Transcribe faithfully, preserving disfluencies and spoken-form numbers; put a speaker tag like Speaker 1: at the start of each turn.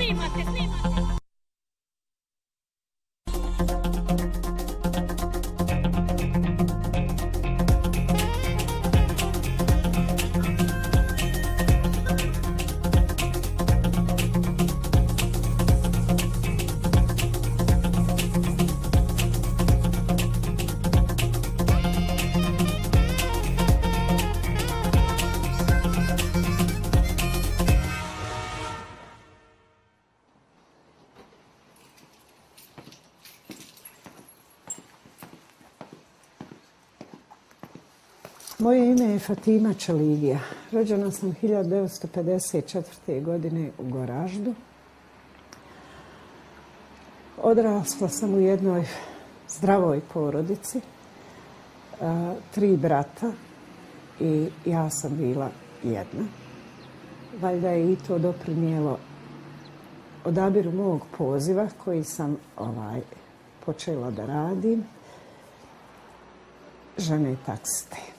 Speaker 1: snimate, snimate.
Speaker 2: Moje ime je Fatima Čaligija. Rođena sam hiljadu devetsto pedeset četvrte. godine u Goraždu. Odrasla sam u jednoj zdravoj porodici, tri brata i ja sam bila jedna. Valjda je i to doprinijelo odabiru mog poziva koji sam ovaj, počela da radim, žene taksiste.